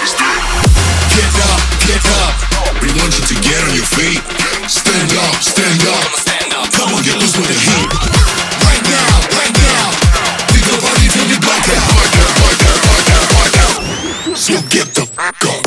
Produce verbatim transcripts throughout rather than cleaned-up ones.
Get up, get up. We want you to get on your feet. Stand up, stand up. Come on, get loose with the heat. Right now, right now. Think about it till you black out. Black out, black out, black out, black out. So get the fuck up.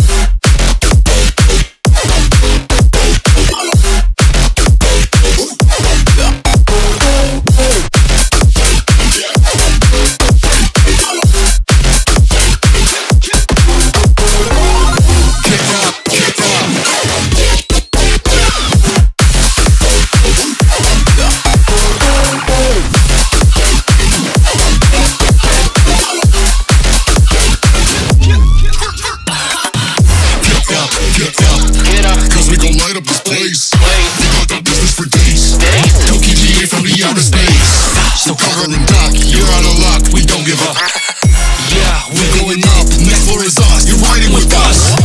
So cover and duck, you're out of luck, we don't give up. Yeah, we're going up, next floor is us, you're riding with us.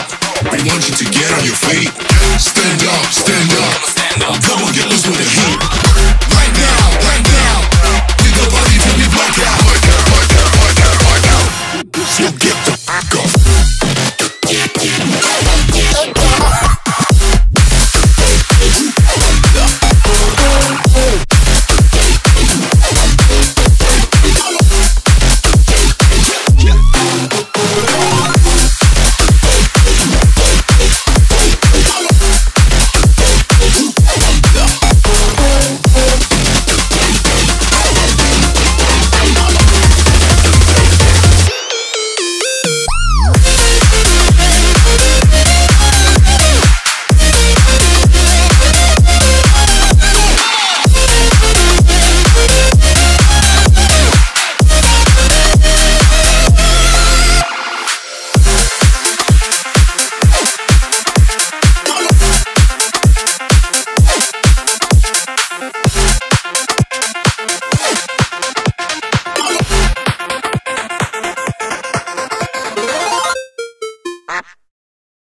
We want you to get on your feet. Stand up, stand up. Come on, get loose with the heat.